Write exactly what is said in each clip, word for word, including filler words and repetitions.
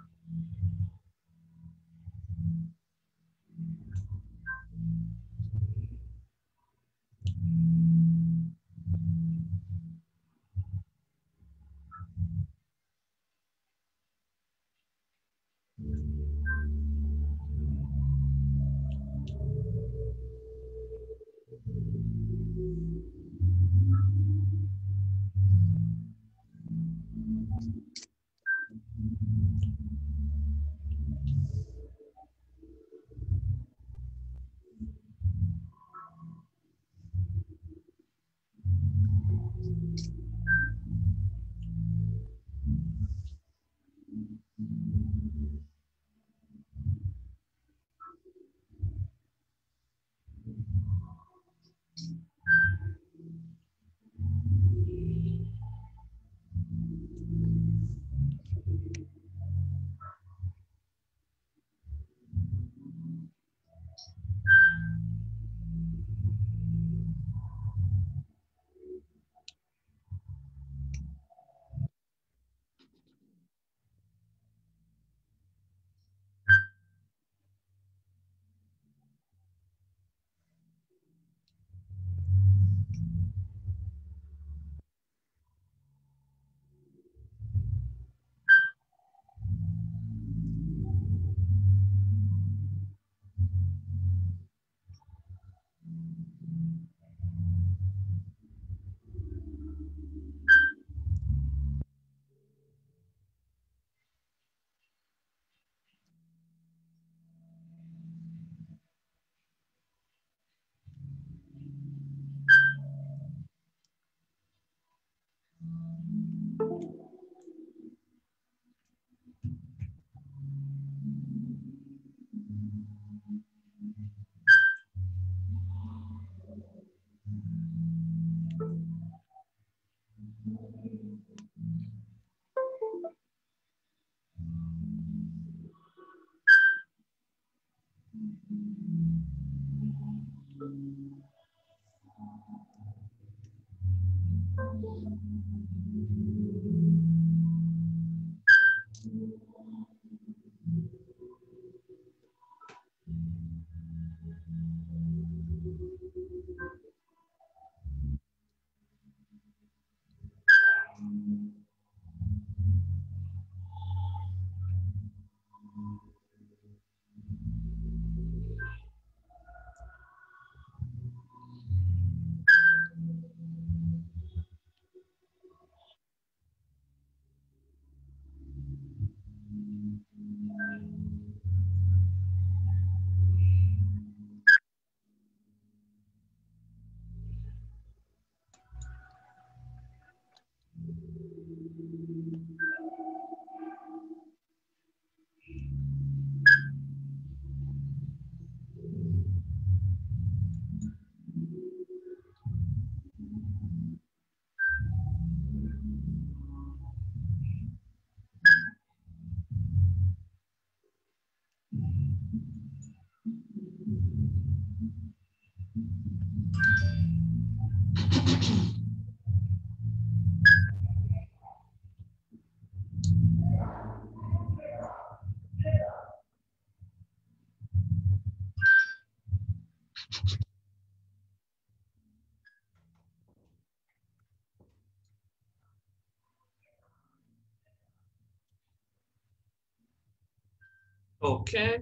Okay.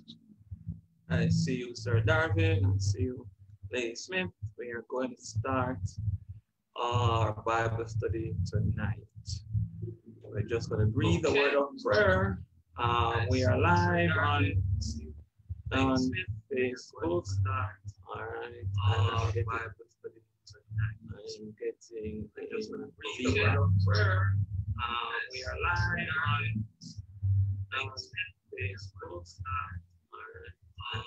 I see you, Sir Darwin. I see you, Lady Smith. We are going to start our Bible study tonight. We're just going to breathe okay. a word of prayer. Um, we are live on, on Facebook. All right. Our Bible study tonight. I'm getting, I'm just going to breathe a word of prayer. Um, we are live on, on Facebook. All right. Um,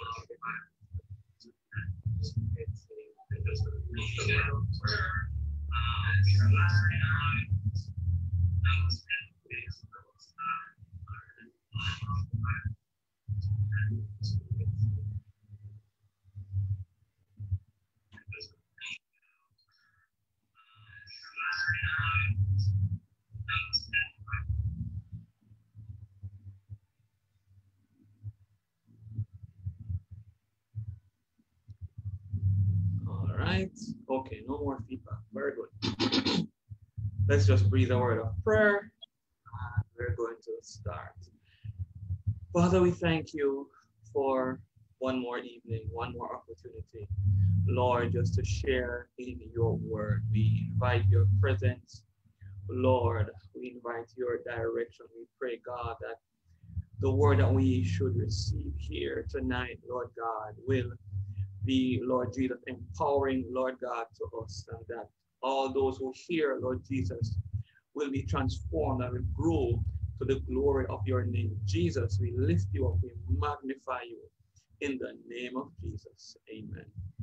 just a reading of prayer. Um, we are live on Facebook. Okay, no more feedback. Very good. Let's just breathe a word of prayer. And we're going to start. Father, we thank you for one more evening, one more opportunity, Lord, just to share in your word. We invite your presence, Lord. We invite your direction. We pray, God, that the word that we should receive here tonight, Lord God, will be, Lord Jesus, empowering, Lord God, to us, and that all those who hear, Lord Jesus, will be transformed and will grow to the glory of your name. Jesus, we lift you up, we magnify you in the name of Jesus. Amen.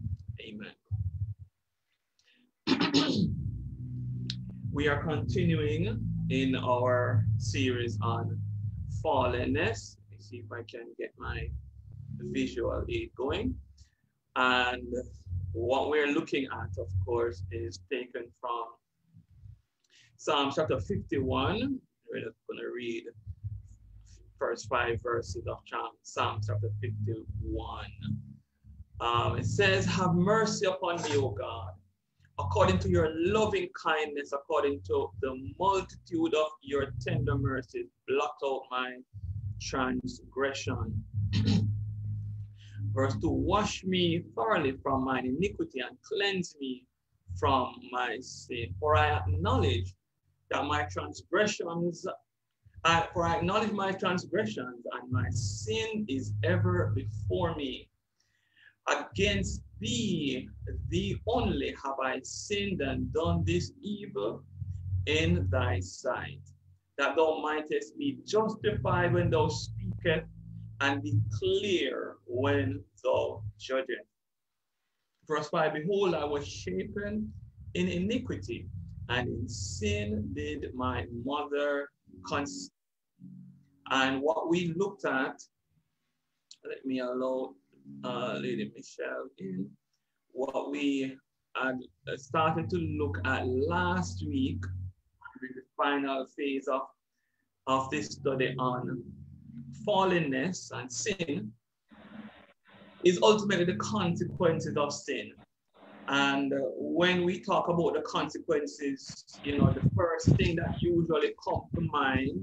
Amen. We are continuing in our series on fallenness. Let me see if I can get my visual aid going. And what we're looking at, of course, is taken from Psalm chapter fifty-one. We're just going to read first five verses of Psalm chapter fifty-one. Um, it says, "Have mercy upon me, O God, according to your loving kindness, according to the multitude of your tender mercies, blot out my transgression." Verse two, "Wash me thoroughly from mine iniquity and cleanse me from my sin. For I acknowledge that my transgressions, uh, for I acknowledge my transgressions, and my sin is ever before me. Against thee, thee only, have I sinned and done this evil in thy sight, that thou mightest be justified when thou speakest, and be clear when thou judgest." Verse five, "Behold, I was shapen in iniquity, and in sin did my mother conceive." And what we looked at, let me allow uh, Lady Michelle in, what we had started to look at last week, with the final phase of, of this study on fallenness and sin, is ultimately the consequences of sin. And uh, when we talk about the consequences, you know, the first thing that usually comes to mind,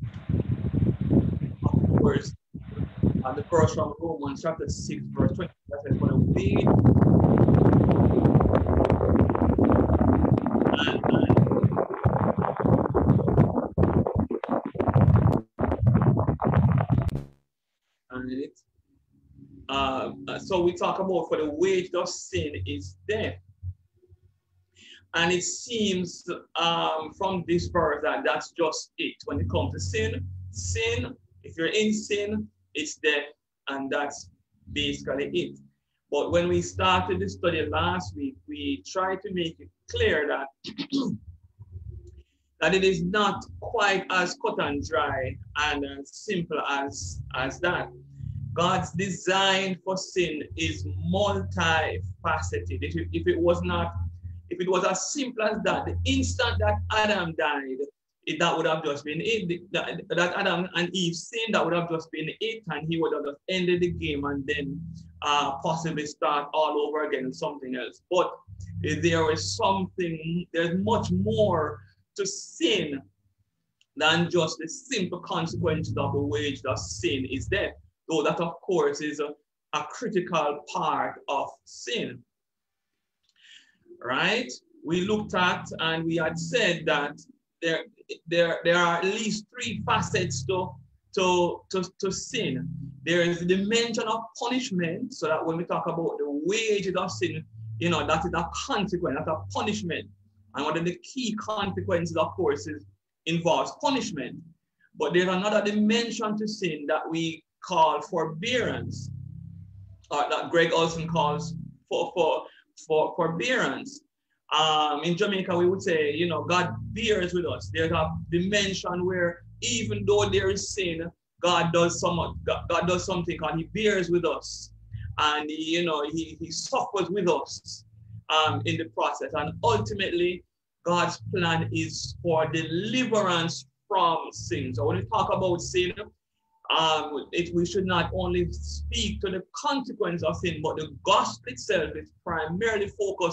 of course, uh, the verse from Romans chapter six, verse twenty, that says, "For the wage and, and, and it Uh, so we talk about for the wage of sin is death. And it seems um, from this verse that that's just it. When it comes to sin, sin, if you're in sin, it's death. And that's basically it. But when we started the study last week, we tried to make it clear that, that it is not quite as cut and dry and as simple as, as that. God's design for sin is multifaceted. If it, if it was not, if it was as simple as that, the instant that Adam died, it, that would have just been it. That, that Adam and Eve sinned, that would have just been it, and he would have just ended the game and then uh, possibly start all over again and something else. But there is something, there's much more to sin than just the simple consequences of the wage of sin is death. Though that, of course, is a, a critical part of sin, right? We looked at and we had said that there, there, there are at least three facets to, to, to, to sin. There is the dimension of punishment, so that when we talk about the wages of sin, you know, that is a consequence, that's a punishment. And one of the key consequences, of course, is involves punishment. But there's another dimension to sin that we call forbearance, or that Greg Olson calls for, for, for forbearance. Um, in Jamaica, we would say, you know, God bears with us. There's a dimension where even though there is sin, God does somewhat, God, God does something, and he bears with us. And, he, you know, he, he suffers with us um, in the process. And ultimately, God's plan is for deliverance from sin. So when we talk about sin, um, it, we should not only speak to the consequence of sin, but the gospel itself is primarily focused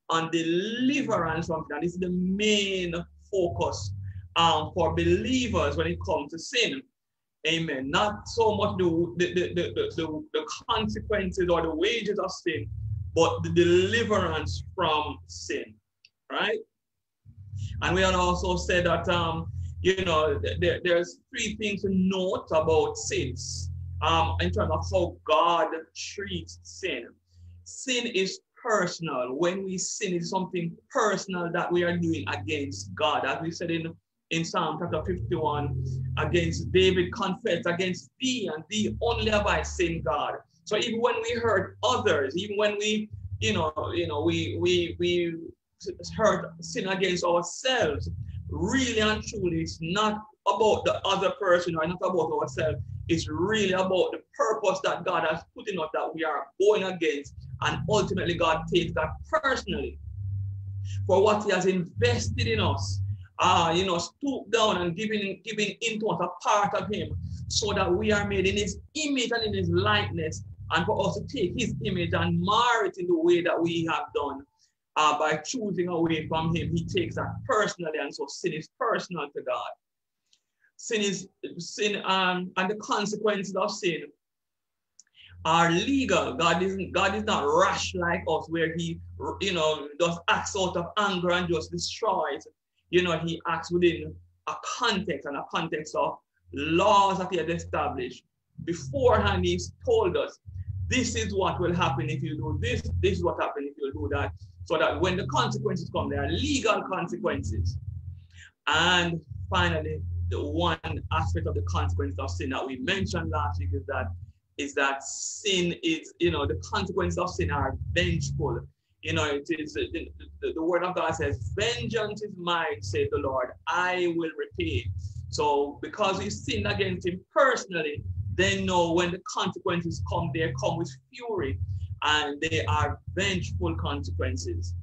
on deliverance from sin. And this is the main focus um, for believers when it comes to sin. Amen. Not so much the, the, the, the, the, the consequences or the wages of sin, but the deliverance from sin, right? And we had also said that, um, you know, there, there's three things to note about sins um, in terms of how God treats sin. Sin is personal. When we sin, it's something personal that we are doing against God. As we said in, in Psalm chapter fifty-one, against David confessed, against thee and thee only have I sinned, God. So even when we hurt others, even when we, you know, you know, we we we hurt, sin against ourselves, really and truly, it's not about the other person or not about ourselves. It's really about the purpose that God has put in us that we are going against, and ultimately God takes that personally for what He has invested in us. Ah, uh, you know, stoop down and giving giving into us a part of Him, so that we are made in His image and in His likeness, and for us to take His image and mar it in the way that we have done. Uh, by choosing away from Him, He takes that personally, and so sin is personal to God. Sin is sin, um, and the consequences of sin are legal. God isn't. God is not rash like us, where He, you know, does acts out of anger and just destroys. You know, He acts within a context and a context of laws that He has established beforehand. He's told us, this is what will happen if you do this. This is what happens if you do that. So that when the consequences come, they are legal consequences. And finally, the one aspect of the consequence of sin that we mentioned last week is that is that sin is, you know, the consequences of sin are vengeful. You know, it is the, the, the word of God says, vengeance is mine, said the Lord, I will repay. So because we sinned against Him personally, they know when the consequences come, they come with fury. And they are vengeful consequences.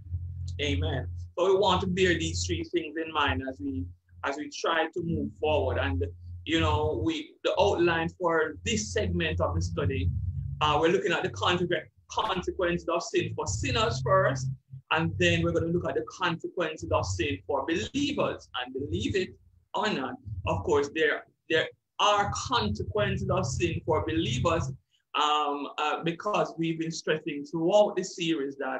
Amen. So we want to bear these three things in mind as we as we try to move forward. And you know, we the outline for this segment of the study, uh, we're looking at the consequences of sin for sinners first, and then we're going to look at the consequences of sin for believers. And believe it or not, of course, there there are consequences of sin for believers. Um, uh, because we've been stressing throughout the series that,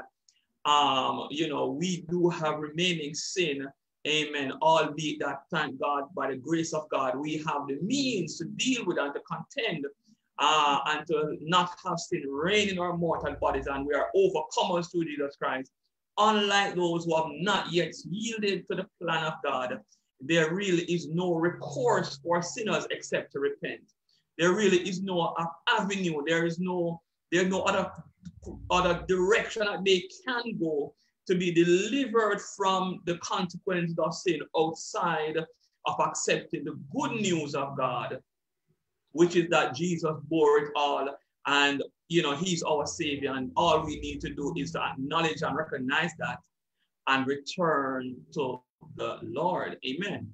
um, you know, we do have remaining sin, amen, albeit that, thank God, by the grace of God, we have the means to deal with and to contend uh, and to not have sin reign in our mortal bodies, and we are overcomers through Jesus Christ. Unlike those who have not yet yielded to the plan of God, there really is no recourse for sinners except to repent. There really is no avenue. There is no, there's no other, other direction that they can go to be delivered from the consequences of sin outside of accepting the good news of God, which is that Jesus bore it all, and you know, He's our Savior, and all we need to do is to acknowledge and recognize that and return to the Lord. Amen.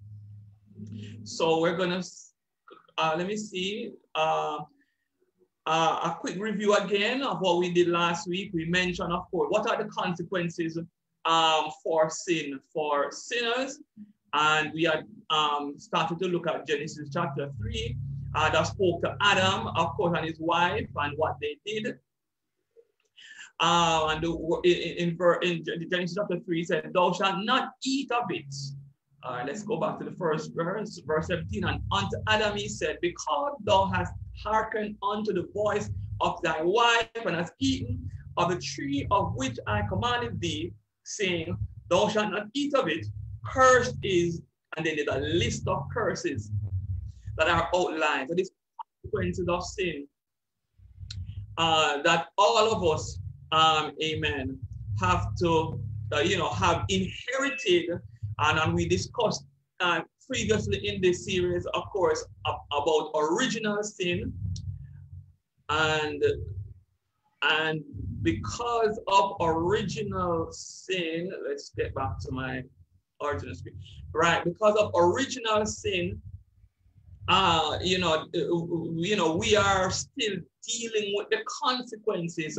So we're gonna. Uh, let me see, uh, uh, a quick review again of what we did last week. We mentioned, of course, what are the consequences um, for sin, for sinners. And we had um, started to look at Genesis chapter three, uh, that spoke to Adam, of course, and his wife and what they did. Uh, and the, in, in, in Genesis chapter three, it said, thou shalt not eat of it. All right, let's go back to the first verse, verse seventeen. And unto Adam he said, because thou hast hearkened unto the voice of thy wife, and hast eaten of the tree of which I commanded thee, saying, thou shalt not eat of it, cursed is, and then there's a list of curses that are outlined. So these consequences of sin uh, that all of us, um, amen, have to, uh, you know, have inherited. And, and we discussed uh, previously in this series, of course, about original sin. And, and because of original sin, let's get back to my original screen. Right, because of original sin, uh, you know, you know, we are still dealing with the consequences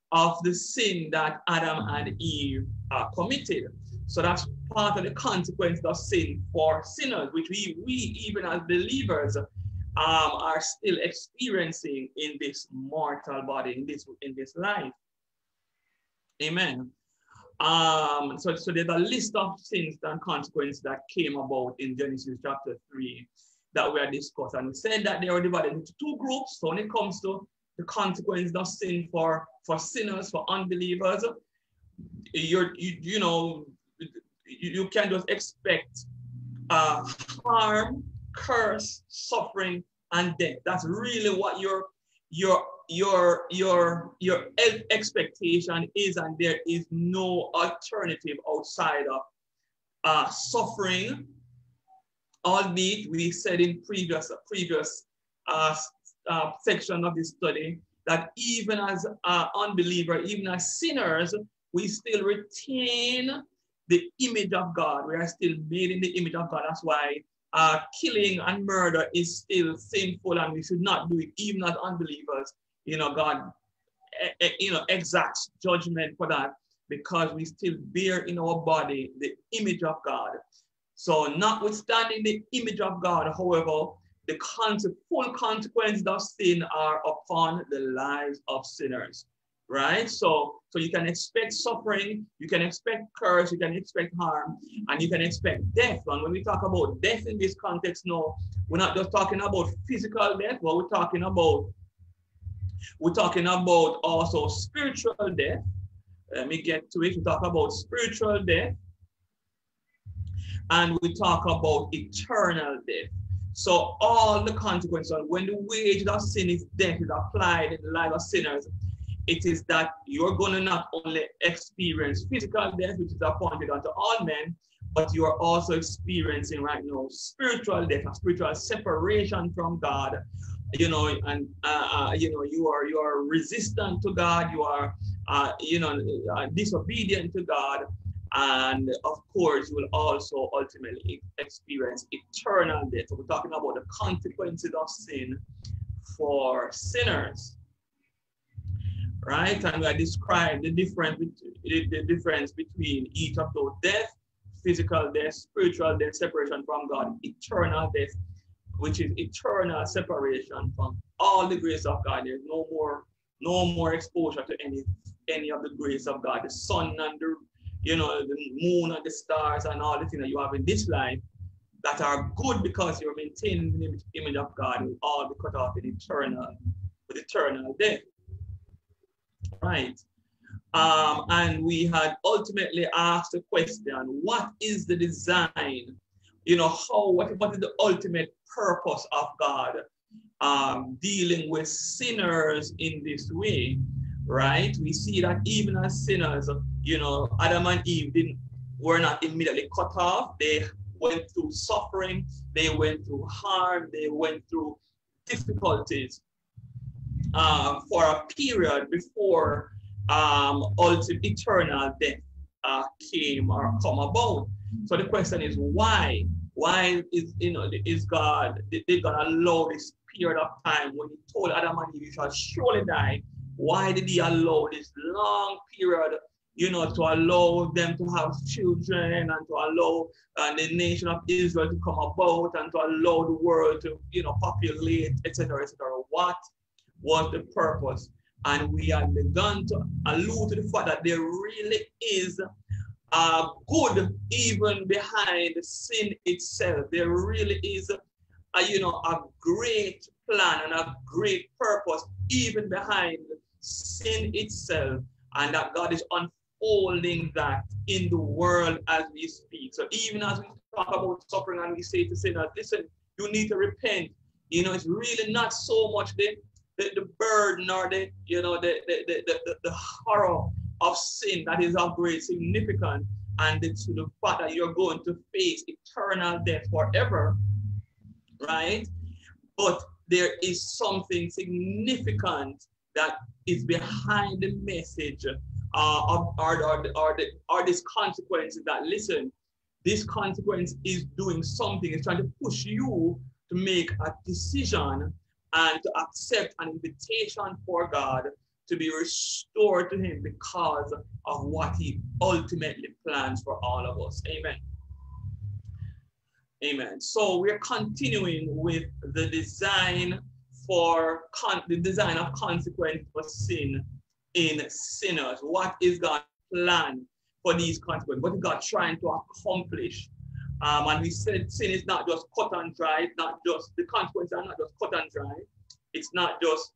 of the sin that Adam and Eve uh, committed. So that's part of the consequence of sin for sinners, which we, we even as believers um, are still experiencing in this mortal body, in this, in this life. Amen. Um, so, so there's a list of sins and consequences that came about in Genesis chapter three that we are discussing. And we said that they are divided into two groups. So when it comes to the consequences of sin for, for sinners, for unbelievers, you're, you, you know, you, you can just expect uh, harm, curse, suffering, and death. That's really what your, your, your, your, your expectation is, and there is no alternative outside of uh, suffering. Albeit we said in previous, previous uh, uh, section of this study that even as uh, unbelievers, even as sinners, we still retain the image of God. We are still made in the image of God. That's why uh, killing and murder is still sinful, and we should not do it, even as unbelievers. You know, God, eh, you know, exacts judgment for that because we still bear in our body the image of God. So notwithstanding the image of God, however, the con full consequences of sin are upon the lives of sinners, right? So, so you can expect suffering, you can expect curse, you can expect harm, and you can expect death. And when we talk about death in this context now, we're not just talking about physical death, but we're talking about, we're talking about also spiritual death. Let me get to it. We talk about spiritual death. And we talk about eternal death. So all the consequences, when the wage of sin is death is applied in the life of sinners, it is that you're going to not only experience physical death, which is appointed unto all men, but you are also experiencing right now spiritual death, a spiritual separation from God. You know, and uh, uh, you know, you are you are resistant to God. You are, uh, you know, uh, disobedient to God. And of course, you will also ultimately experience eternal death. So we're talking about the consequences of sin for sinners, right? And I described the difference, the difference between each of those death, physical death, spiritual death, separation from God, eternal death, which is eternal separation from all the grace of God. There's no more, no more exposure to any, any of the grace of God. The sun and the you know, the moon and the stars and all the things that you have in this life that are good because you're maintaining the image of God will all be cut off in eternal, with eternal death. Right. Um, and we had ultimately asked the question, what is the design? You know, how, what, what is the ultimate purpose of God um, dealing with sinners in this way? Right? We see that even as sinners, you know, Adam and Eve didn't were not immediately cut off. They went through suffering, they went through harm, they went through difficulties uh, for a period before um, ultimate eternal death uh, came or come about. So the question is why? Why is you know is God did God allow this period of time when He told Adam and Eve you shall surely die? Why did He allow this long period, you know, to allow them to have children and to allow uh, the nation of Israel to come about and to allow the world to, you know, populate, et cetera, et cetera? What was the purpose? And we have begun to allude to the fact that there really is a good even behind sin itself. There really is a, a you know, a great plan and a great purpose even behind sin itself, and that God is unfolding that in the world as we speak. So even as we talk about suffering and we say to sinners, listen, you need to repent. You know, it's really not so much the the, the burden or the you know the the, the the the horror of sin that is of great significance, and it's to the fact that you're going to face eternal death forever, right? But there is something significant that is behind the message uh, of, or, or, or, the, or this consequence that, listen, this consequence is doing something. It's trying to push you to make a decision and to accept an invitation for God to be restored to him because of what he ultimately plans for all of us. Amen. Amen. So we're continuing with the design for con the design of consequence for sin in sinners. What is God's plan for these consequences? What is God trying to accomplish? Um, and we said sin is not just cut and dry. It's not just, the consequences are not just cut and dry. It's not just,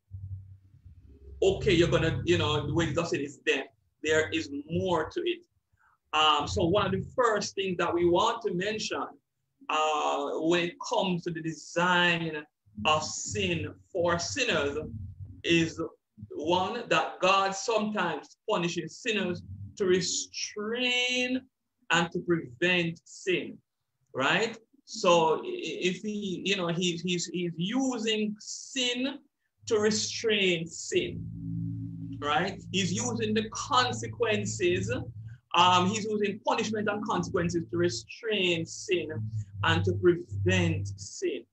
okay, you're going to, you know, the way of sin is death. There is more to it. Um, so one of the first things that we want to mention uh, when it comes to the design of sin for sinners is one, that God sometimes punishes sinners to restrain and to prevent sin, right? So if he, you know, he, he's, he's using sin to restrain sin, right? He's using the consequences, um, he's using punishment and consequences to restrain sin and to prevent sin.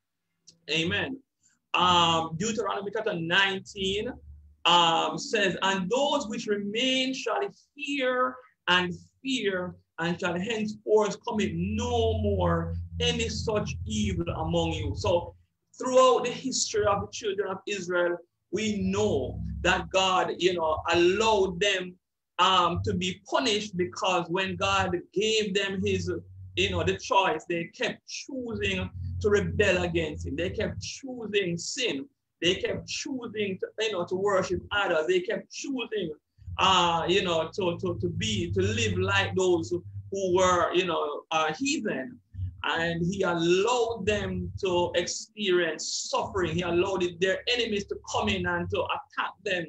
Amen. Um, Deuteronomy chapter nineteen um, says, and those which remain shall hear and fear, and shall henceforth commit no more any such evil among you. So throughout the history of the children of Israel, we know that God, you know, allowed them um, to be punished, because when God gave them his, you know, the choice, they kept choosing to rebel against him. They kept choosing sin. They kept choosing to, you know, to worship others. They kept choosing, uh, you know, to, to, to be, to live like those who were, you know, uh, heathen. And he allowed them to experience suffering. He allowed it, their enemies to come in and to attack them.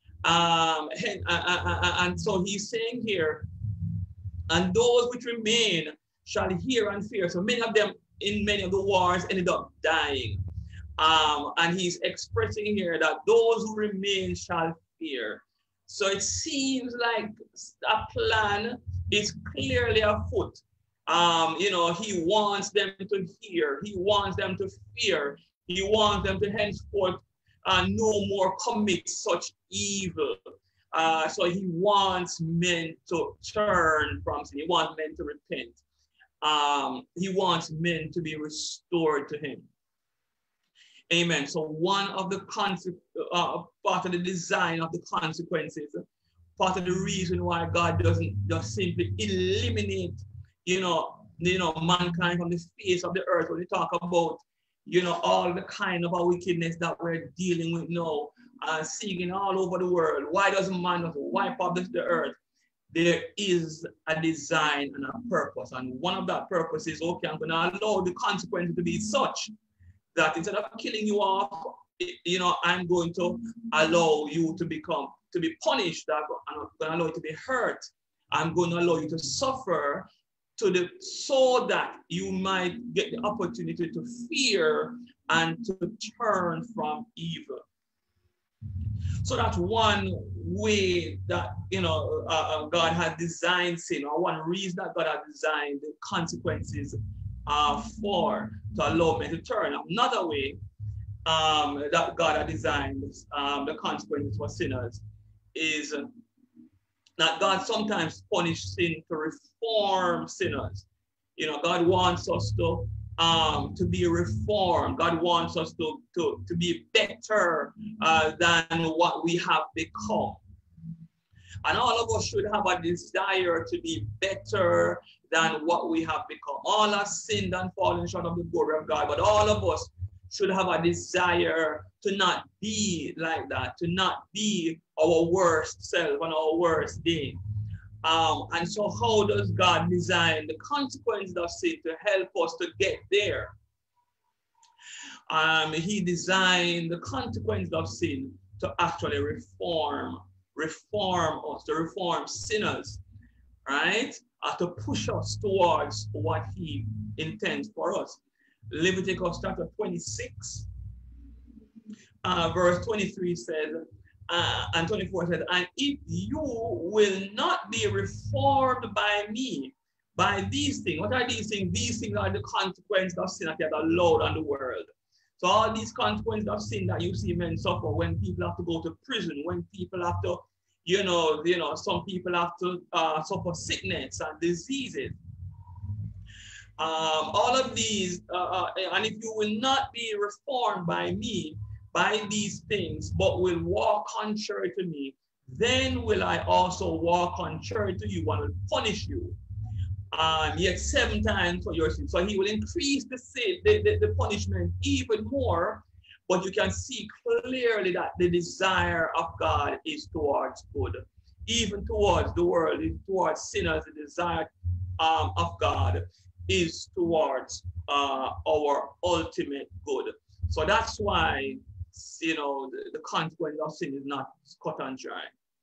Um, and, uh, and so he's saying here, and those which remain shall hear and fear. So many of them in many of the wars ended up dying. Um, and he's expressing here that those who remain shall fear. So it seems like a plan is clearly afoot. Um, you know, he wants them to hear. He wants them to fear. He wants them to henceforth uh, no more commit such evil. Uh, so he wants men to turn from sin. He wants men to repent. Um, he wants men to be restored to him. Amen. So one of the concept, uh, part of the design of the consequences, part of the reason why God doesn't just simply eliminate, you know, you know, mankind from the face of the earth. When we talk about, you know, all the kind of wickedness that we're dealing with now, uh, seeing all over the world, why doesn't man just wipe up the earth? There is a design and a purpose, and one of that purpose is, okay, I'm going to allow the consequences to be such that instead of killing you off, you know, I'm going to allow you to become, to be punished. I'm going to allow you to be hurt. I'm going to allow you to suffer, to the, so that you might get the opportunity to fear and to turn from evil. So that's one way that, you know, uh, God has designed sin, or one reason that God has designed the consequences uh, for, to allow men to turn. Another way um, that God has designed um, the consequences for sinners is that God sometimes punishes sin to reform sinners. You know, God wants us to Um, to be reformed. God wants us to, to, to be better uh, than what we have become. And all of us should have a desire to be better than what we have become. All have sinned and fallen short of the glory of God, but all of us should have a desire to not be like that, to not be our worst self on our worst day. Um, and so how does God design the consequences of sin to help us to get there? Um, he designed the consequences of sin to actually reform, reform us, to reform sinners, right? Uh, to push us towards what he intends for us. Leviticus chapter twenty-six, uh, verse twenty-three says, Uh, and twenty-four says, and if you will not be reformed by me, by these things, what are these things? These things are the consequences of sin that you have allowed on the world. So all these consequences of sin that you see men suffer, when people have to go to prison, when people have to, you know, you know, some people have to uh, suffer sickness and diseases. Um, all of these, uh, uh, and if you will not be reformed by me, by these things, but will walk contrary to me, then will I also walk contrary to you and will punish you. Um, yet seven times for your sin. So he will increase the sin, the, the, the punishment even more, but you can see clearly that the desire of God is towards good, even towards the world, towards sinners. The desire um, of God is towards uh, our ultimate good. So that's why, you know, the, the consequence of sin is not cut and dry.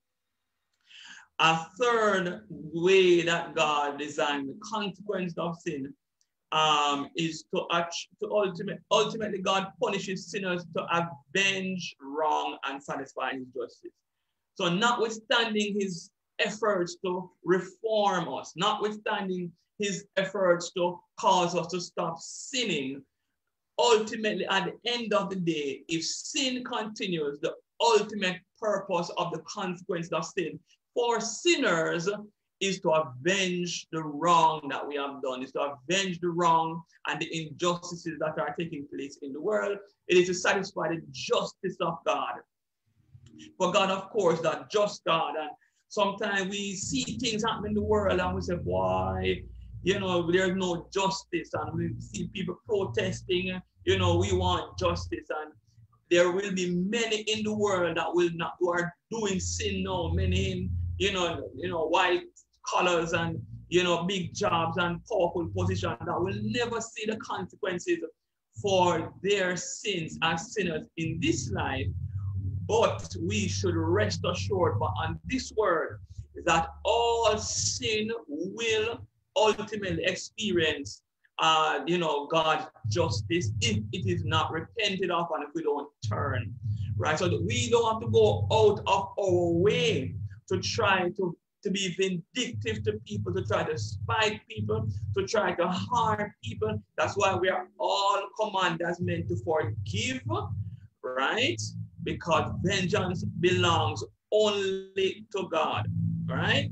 A third way that God designed the consequence of sin um, is to, to ultimate, ultimately God punishes sinners to avenge wrong and satisfy his justice. So notwithstanding his efforts to reform us, notwithstanding his efforts to cause us to stop sinning, ultimately at the end of the day, if sin continues, the ultimate purpose of the consequence of sin for sinners is to avenge the wrong that we have done, is to avenge the wrong and the injustices that are taking place in the world. It is to satisfy the justice of God. For God, of course, that just God. And sometimes we see things happen in the world and we say, why? You know, there's no justice, and we see people protesting, you know, we want justice, and there will be many in the world that will not, who are doing sin now, many in, you know, you know, white collars and, you know, big jobs and powerful positions that will never see the consequences for their sins as sinners in this life. But we should rest assured but on this word that all sin will ultimately experience, uh, you know, God's justice if it is not repented of and if we don't turn, right? So that we don't have to go out of our way to try to, to be vindictive to people, to try to spite people, to try to harm people. That's why we are all commanded as men to forgive, right? Because vengeance belongs only to God, right?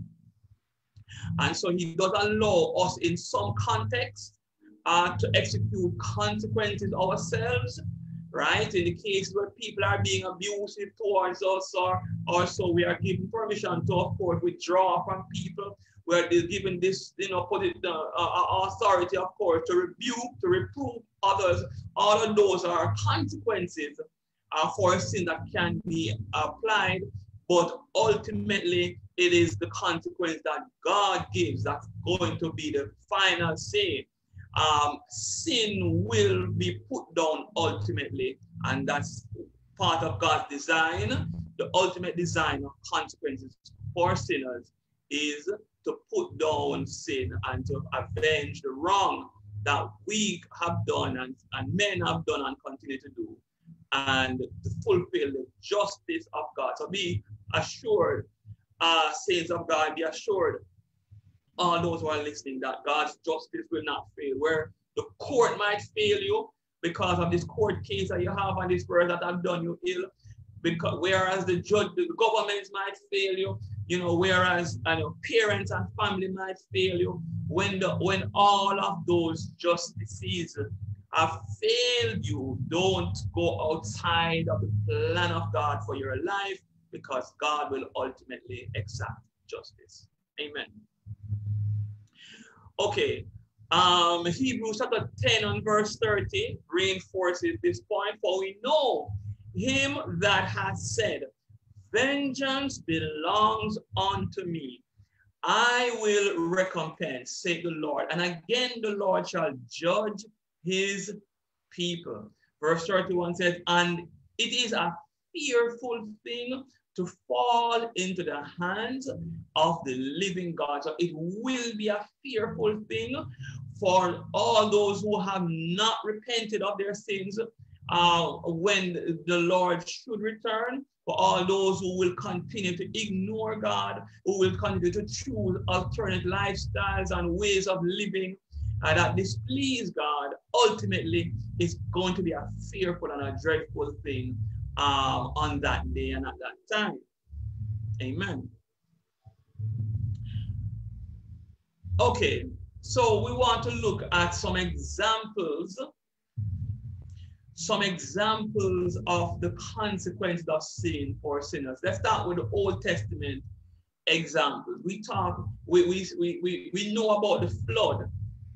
And so he does allow us in some context uh, to execute consequences ourselves, right? In the case where people are being abusive towards us, or, or so we are given permission to, of course, withdraw from people. We're given this, you know, put it, uh, uh, authority, of course, to rebuke, to reprove others. All of those are consequences uh, for a sin that can be applied, but ultimately it is the consequence that God gives that's going to be the final say. Um, sin will be put down ultimately, and that's part of God's design. The ultimate design of consequences for sinners is to put down sin and to avenge the wrong that we have done and, and men have done and continue to do, and to fulfill the justice of God. So be assured, uh, saints of God, be assured, all those who are listening, that God's justice will not fail. Where the court might fail you because of this court case that you have and this person that have done you ill, because whereas the judge, the governments might fail you, you know, whereas I know parents and family might fail you, when the when all of those justices have failed you, don't go outside of the plan of God for your life, because God will ultimately exact justice. Amen. Okay, um, Hebrews chapter ten and verse thirty reinforces this point. For we know him that has said, vengeance belongs unto me. I will recompense, saith the Lord. And again the Lord shall judge his people. Verse thirty-one says, and it is a fearful thing to fall into the hands of the living God. So it will be a fearful thing for all those who have not repented of their sins uh, when the Lord should return, for all those who will continue to ignore God, who will continue to choose alternate lifestyles and ways of living, uh, that displease God, ultimately is going to be a fearful and a dreadful thing um, on that day and at that time. Amen. Okay, so we want to look at some examples, some examples of the consequences of sin for sinners. Let's start with the Old Testament examples. We talk, we, we, we, we, we know about the flood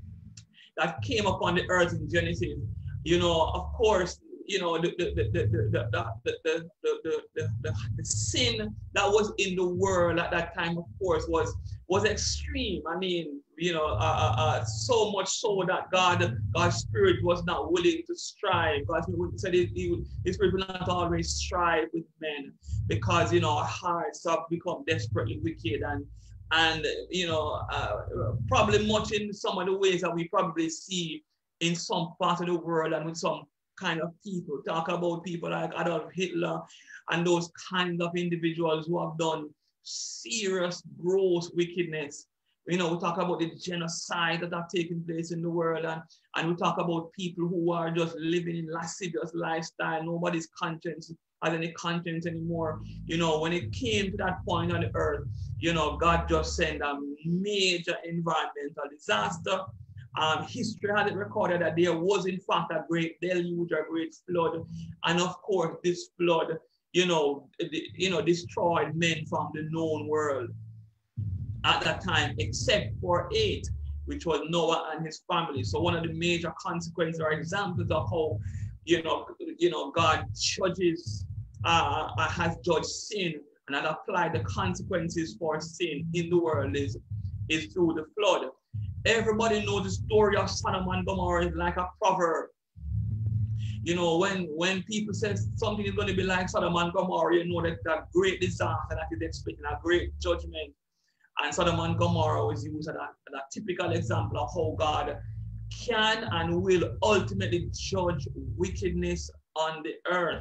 that came upon the earth in Genesis. You know, of course, you know, the, the, the, the, the, the, the, the, the, the, the, the sin that was in the world at that time, of course, was, was extreme. I mean, you know, uh, uh, so much so that God, God's spirit was not willing to strive. God said he, he, his spirit will not always strive with men because, you know, our hearts have become desperately wicked and, and you know, uh, probably much in some of the ways that we probably see in some part of the world and with some kind of people. Talk about people like Adolf Hitler and those kinds of individuals who have done serious, gross wickedness. You know, we talk about the genocide that have taken place in the world, and, and we talk about people who are just living in lascivious lifestyle. Nobody's conscience has any conscience anymore. You know, when it came to that point on the earth, you know, God just sent a major environmental disaster. Um, history has it recorded that there was in fact a great deluge, a great flood, and of course this flood, you know, the, you know, destroyed men from the known world at that time, except for eight, which was Noah and his family. So one of the major consequences or examples of how, you know, you know, God judges, uh, has judged sin and has applied the consequences for sin in the world is, is through the flood. Everybody knows the story of Sodom and Gomorrah is like a proverb. You know, when, when people say something is going to be like Sodom and Gomorrah, you know that that great disaster that is expecting, a great judgment. And Sodom and Gomorrah was used as a, as a typical example of how God can and will ultimately judge wickedness on the earth.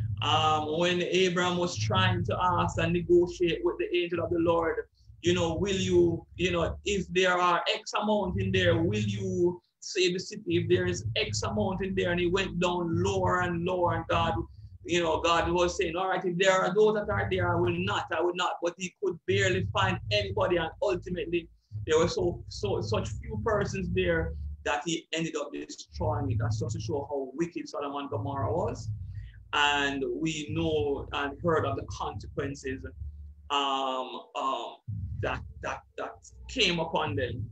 Um, when Abraham was trying to ask and negotiate with the angel of the Lord, you know, will you, you know, if there are X amount in there, will you save the city? If there is X amount in there, and he went down lower and lower, and God, you know, God was saying, all right, if there are those that are there, I will not, I will not. But he could barely find anybody, and ultimately there were so, so such few persons there that he ended up destroying it. That's just to show how wicked Sodom and Gomorrah was. And we know and heard of the consequences um, um, that, that, that came upon them.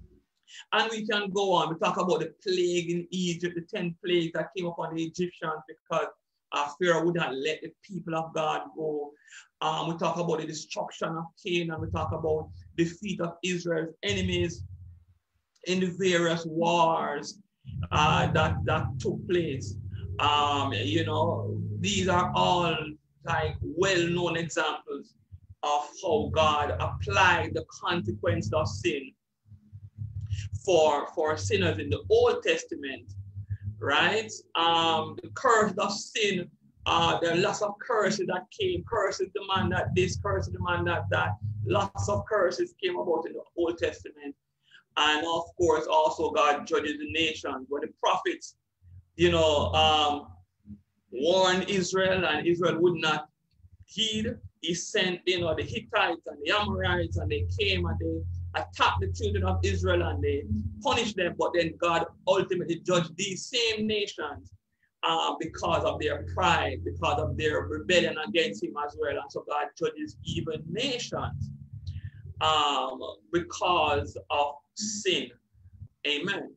And we can go on. We talk about the plague in Egypt, the ten plagues that came upon the Egyptians because uh, Pharaoh would not let the people of God go. Um, we talk about the destruction of Canaan. We talk about the defeat of Israel's enemies in the various wars uh, that, that took place. Um, you know, these are all like well-known examples of how God applied the consequence of sin for, for sinners in the Old Testament, right? Um, the curse of sin, uh, there are lots of curses that came, curses demand that this, curses demand that that, lots of curses came about in the Old Testament. And of course, also God judges the nations, where the prophets, you know, um, warned Israel, and Israel would not heed. He sent, you know, the Hittites and the Amorites, and they came and they attacked the children of Israel and they punished them. But then God ultimately judged these same nations uh, because of their pride, because of their rebellion against him as well. And so God judges even nations um, because of sin. Amen.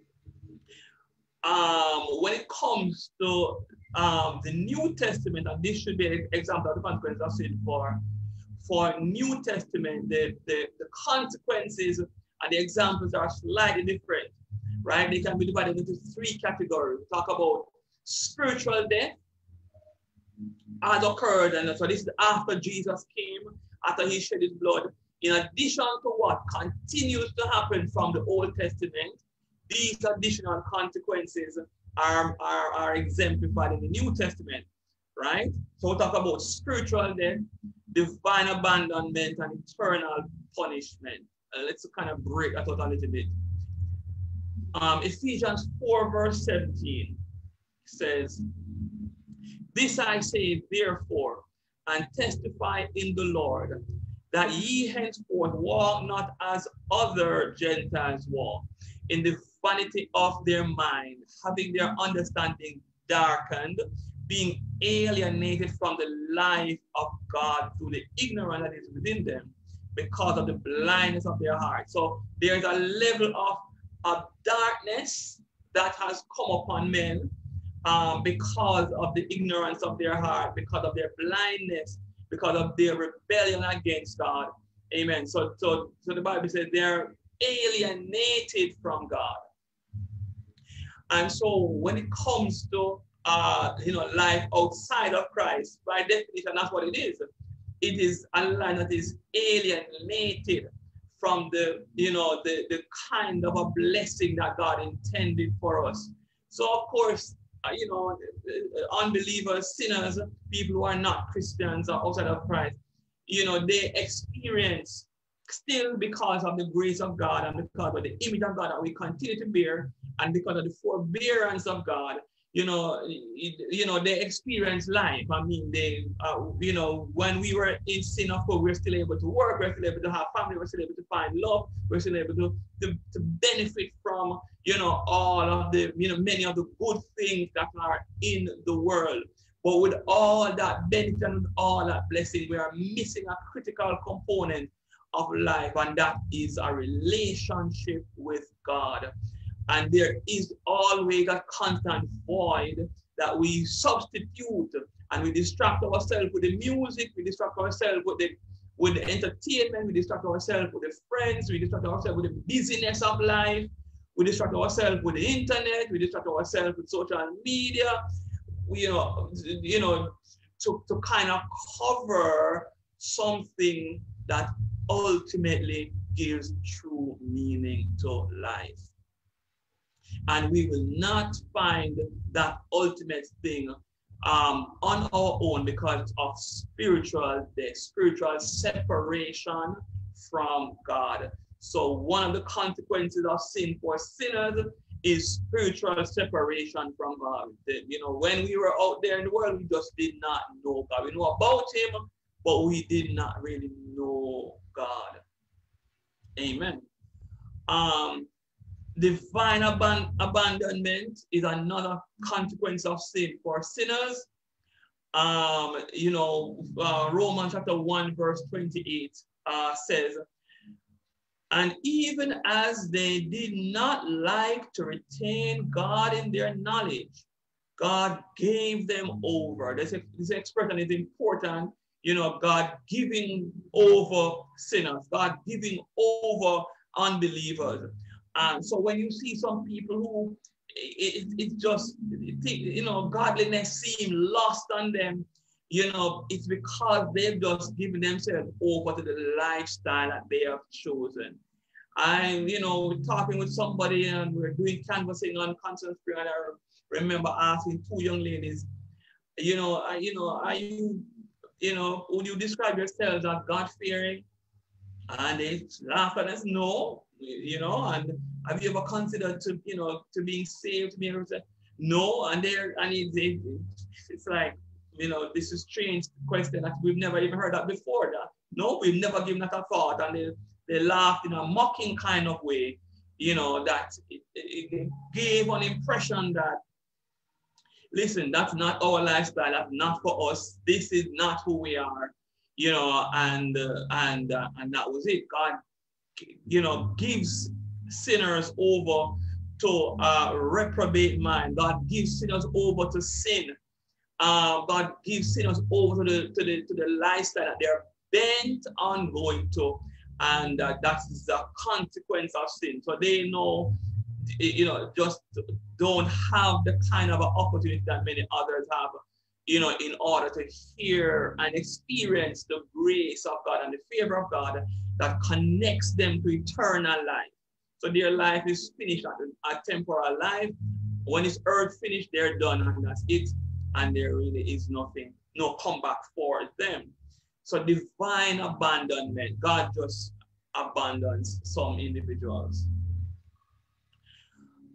Um, when it comes to um, the New Testament, and this should be an example of the consequences of sin for, for New Testament, the, the, the consequences and the examples are slightly different, right? They can be divided into three categories. We talk about spiritual death has occurred, and so this is after Jesus came, after he shed his blood. In addition to what continues to happen from the Old Testament, these additional consequences are, are, are exemplified in the New Testament, right? So we'll talk about spiritual death, divine abandonment, and eternal punishment. Uh, let's kind of break that out a little bit. Um, Ephesians four verse seventeen says, this I say therefore, and testify in the Lord, that ye henceforth walk not as other Gentiles walk, in the vanity of their mind, having their understanding darkened, being alienated from the life of God through the ignorance that is within them, because of the blindness of their heart. So there's a level of, of darkness that has come upon men um, because of the ignorance of their heart, because of their blindness, because of their rebellion against God. Amen. So, so, so the Bible says they're alienated from God. And so when it comes to uh, you know, life outside of Christ, by definition, that's what it is. It is a life that is alienated from the, you know, the, the kind of a blessing that God intended for us. So of course, uh, you know, unbelievers, sinners, people who are not Christians or outside of Christ, you know, they experience still because of the grace of God and because of the image of God that we continue to bear, and because of the forbearance of God, you know, you know, they experience life. I mean, they, uh, you know, when we were in sin, of course, we're still able to work, we're still able to have family, we're still able to find love, we're still able to, to, to benefit from, you know, all of the, you know, many of the good things that are in the world. But with all that benefit and all that blessing, we are missing a critical component of life, and that is a relationship with God. And there is always a constant void that we substitute, and we distract ourselves with the music, we distract ourselves with the with the entertainment, we distract ourselves with the friends, we distract ourselves with the busyness of life, we distract ourselves with the internet, we distract ourselves with social media, we, you know, you know, to, to kind of cover something that ultimately gives true meaning to life. And we will not find that ultimate thing um, on our own because of spiritual, the spiritual separation from God. So one of the consequences of sin for sinners is spiritual separation from God. The, you know, when we were out there in the world, we just did not know God. We know about him, but we did not really know God. Amen. Um, Divine aban abandonment is another consequence of sin for sinners. Um, you know, uh, Romans chapter one, verse twenty-eight uh, says, and even as they did not like to retain God in their knowledge, God gave them over. This, this expression is important. You know, God giving over sinners, God giving over unbelievers. And so when you see some people who, it, it, it just, it, you know, godliness seems lost on them, you know, it's because they've just given themselves over to the lifestyle that they have chosen. I'm, you know, talking with somebody and we're doing canvassing on Constant Spring, and I remember asking two young ladies, you know, are, you know, are you, you know, would you describe yourselves as God-fearing? And they laughed and I said, no, you know, and have you ever considered to, you know, to being saved? To being able to say, no, and they're, and it, it, it's like, you know, this is strange question that we've never even heard that before. That no, we've never given that a thought, and they, they laughed in a mocking kind of way, you know, that it, it, it gave an impression that, listen, that's not our lifestyle, that's not for us, this is not who we are, you know, and uh, and uh, and that was it. God, you know, gives sinners over to a reprobate mind. God gives sinners over to sin. Uh, God gives sinners over to the to the to the lifestyle that they're bent on going to, and uh, that's the consequence of sin. So they know, you know, just don't have the kind of an opportunity that many others have, you know, in order to hear and experience the grace of God and the favor of God that connects them to eternal life. So their life is finished at a temporal life. When it's earth finished, they're done, and that's it. And there really is nothing, no comeback for them. So divine abandonment, God just abandons some individuals.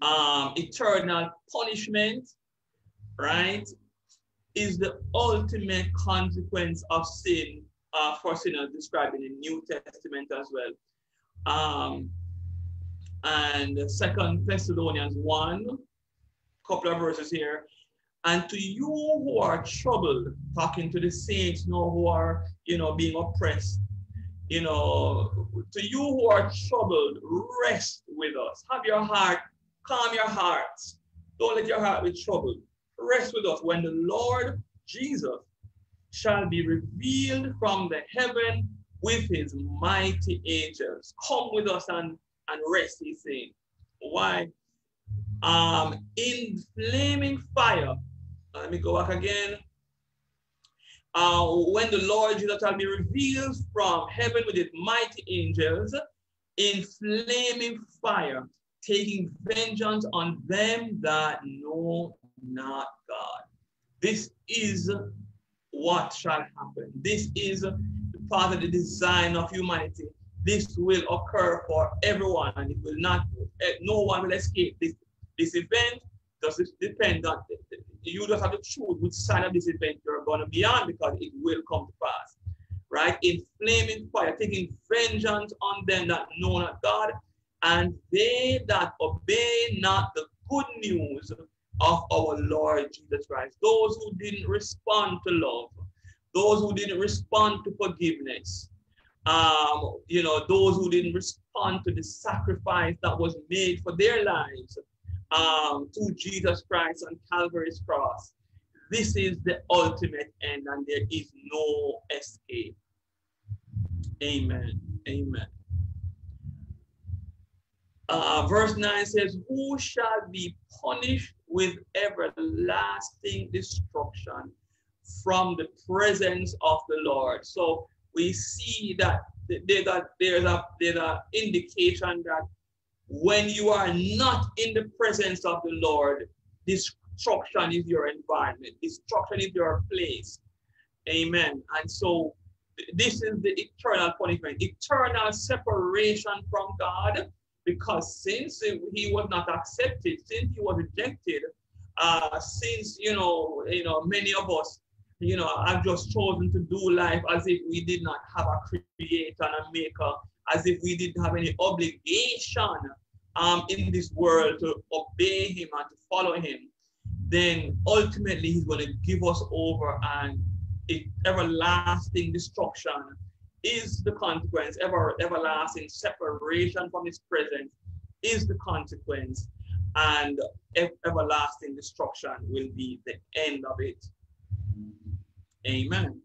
um, eternal punishment, right, is the ultimate consequence of sin uh, for sinners described in the New Testament as well. Um, and Second Thessalonians one, couple of verses here. And to you who are troubled, talking to the saints, you know, who are, you know, being oppressed, you know, to you who are troubled, rest with us. Have your heart, calm your hearts. Don't let your heart be troubled. Rest with us when the Lord Jesus shall be revealed from the heaven with his mighty angels. Come with us and, and rest, he's saying. Why? Um, in flaming fire. Let me go back again. Uh, when the Lord Jesus shall be revealed from heaven with his mighty angels in flaming fire, taking vengeance on them that know not God. This is what shall happen. This is part of the design of humanity. This will occur for everyone, and it will not, no one will escape this, this event. Does it depend on, you just have to choose which side of this event you're going to be on, because it will come to pass, right? In flaming fire, taking vengeance on them that know not God, and they that obey not the good news of our Lord Jesus Christ. Those who didn't respond to love, those who didn't respond to forgiveness, um, you know, those who didn't respond to the sacrifice that was made for their lives, Um, to Jesus Christ on Calvary's cross. This is the ultimate end, and there is no escape. Amen. Amen. Uh, verse nine says, who shall be punished with everlasting destruction from the presence of the Lord? So we see that there's a, there's a, there's an indication that when you are not in the presence of the Lord, destruction is your environment. Destruction is your place. Amen. And so this is the eternal punishment, eternal separation from God, because since he was not accepted, since he was rejected, uh, since, you know, you know, many of us, you know, have just chosen to do life as if we did not have a creator and a maker, as if we didn't have any obligation um, in this world to obey him and to follow him, then ultimately he's going to give us over, and everlasting destruction is the consequence. Ever, everlasting separation from his presence is the consequence, and everlasting destruction will be the end of it. Amen.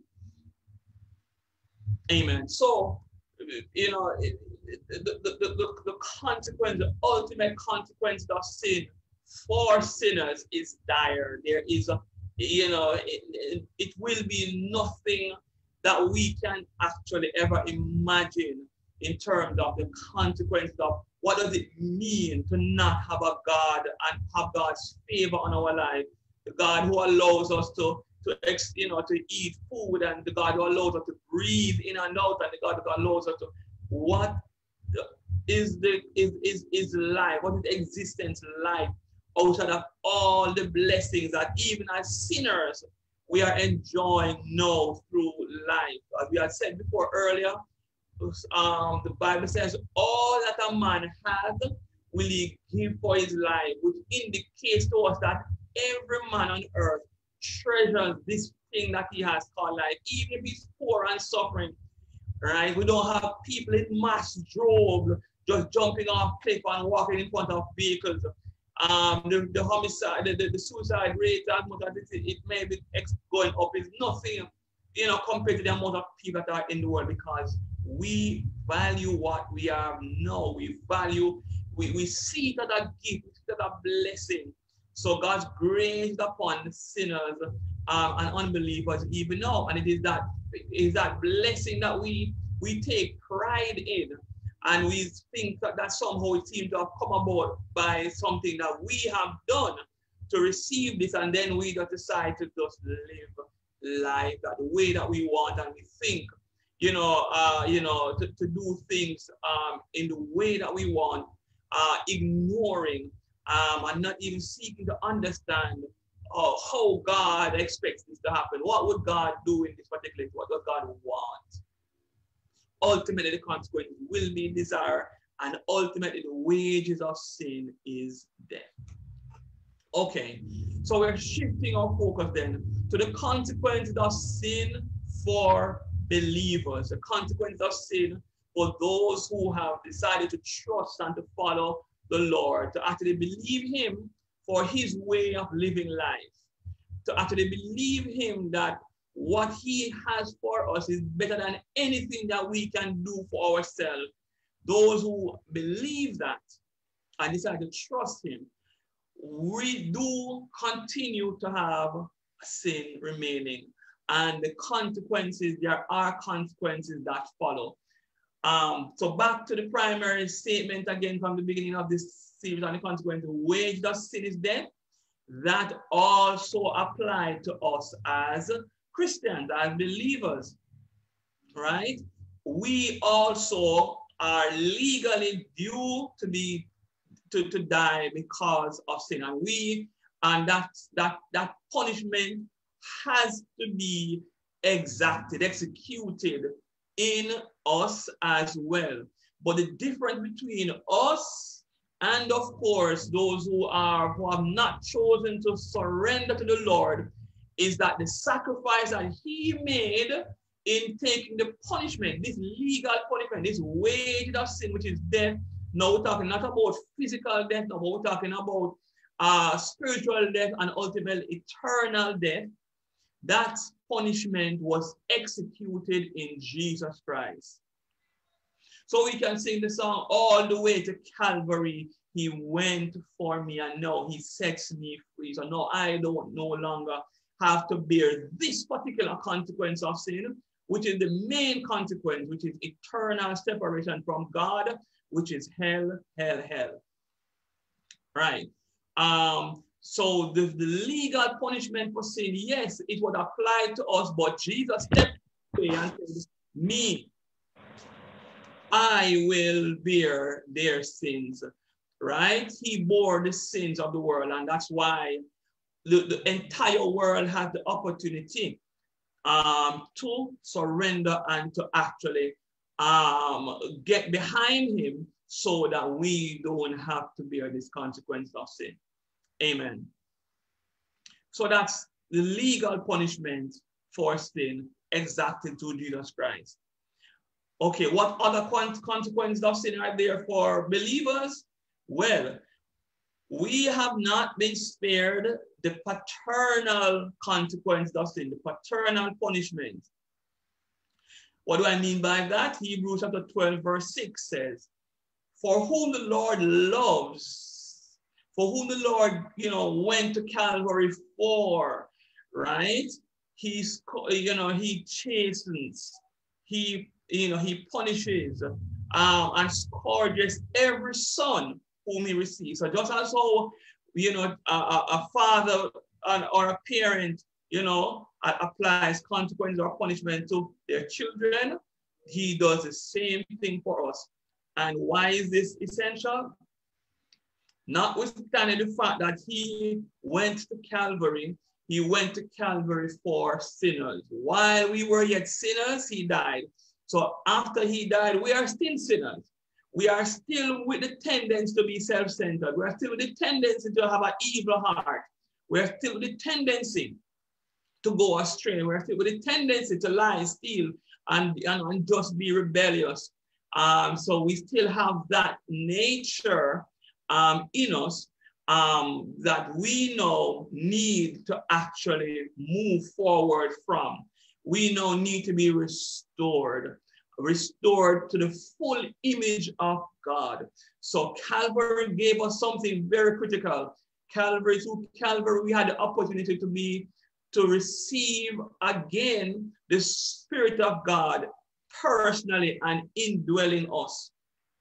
Amen. So, you know, it, the, the, the, the consequence, the ultimate consequence of sin for sinners is dire. There is a, you know, it, it, it will be nothing that we can actually ever imagine in terms of the consequence of what does it mean to not have a God and have God's favor on our life. The God who allows us to to you know to eat food, and the God who allows us to breathe in and out, and the God who allows us to, what is the is is is life? What is existence like outside of all the blessings that even as sinners we are enjoying now through life? As we had said before earlier, um, the Bible says all that a man has will he give for his life, which indicates to us that every man on earth treasures this thing that he has called life, even if he's poor and suffering, right? We don't have people in mass drove just jumping off cliff and walking in front of vehicles. Um, the, the homicide, the, the, the suicide rate, as much as it, it may be going up, is nothing, you know, compared to the amount of people that are in the world, because we value what we have now. We value, we, we see it as a gift, we see it as a blessing. So God's grace upon sinners um, and unbelievers even now, and it is that it is that blessing that we we take pride in, and we think that, that somehow it seems to have come about by something that we have done to receive this, and then we just decide to just live life that the way that we want, and we think, you know, uh, you know, to, to do things um, in the way that we want, uh, ignoring um, and not even seeking to understand uh, how God expects this to happen. What would God do in this particular case? What does God want? Ultimately, the consequences will be desire, and ultimately the wages of sin is death. Okay, so we're shifting our focus then to the consequences of sin for believers, the consequences of sin for those who have decided to trust and to follow the Lord, to actually believe him for his way of living life, to actually believe him that what he has for us is better than anything that we can do for ourselves. Those who believe that and decide to trust him, we do continue to have sin remaining, and the consequences, there are consequences that follow. Um, so back to the primary statement again from the beginning of this series on the consequence, the wage of sin is death. That also applied to us as Christians, as believers, right? We also are legally due to be to, to die because of sin, and we and that that that punishment has to be exacted, executed in us as well. But the difference between us and, of course, those who are who have not chosen to surrender to the Lord is that the sacrifice that he made in taking the punishment, this legal punishment, this wage of sin, which is death. Now we're talking not about physical death, no, but we're talking about uh, spiritual death and ultimately eternal death. That punishment was executed in Jesus Christ. So we can sing the song, all the way to Calvary, he went for me, and now he sets me free. So now I don't no longer have to bear this particular consequence of sin, which is the main consequence, which is eternal separation from God, which is hell, hell, hell. Right. Um, so the, the legal punishment for sin, yes, it would apply to us, but Jesus stepped away and said, me, I will bear their sins, right? He bore the sins of the world, and that's why the, the entire world had the opportunity um, to surrender and to actually um, get behind him so that we don't have to bear this consequence of sin. Amen. So that's the legal punishment for sin exacted to Jesus Christ. Okay, what other consequences of sin are there for believers? Well, we have not been spared the paternal consequence of sin, the paternal punishment. What do I mean by that? Hebrews chapter twelve, verse six says, for whom the Lord loves, for whom the Lord, you know, went to Calvary for, right? He's, you know, he chastens, he, you know, he punishes um, and scourges every son whom he receives. So just as how, you know, a, a father or a parent, you know, applies consequences or punishment to their children, he does the same thing for us. And why is this essential? Notwithstanding the fact that he went to Calvary, he went to Calvary for sinners. While we were yet sinners, he died. So after he died, we are still sinners. We are still with the tendency to be self-centered. We are still with the tendency to have an evil heart. We are still with the tendency to go astray. We are still with the tendency to lie, steal, and, and, and just be rebellious. Um, so we still have that nature um, in us um, that we know need to actually move forward from. We now need to be restored, restored to the full image of God. So Calvary gave us something very critical. Calvary, through Calvary, we had the opportunity to be, to receive again the Spirit of God personally and indwelling us,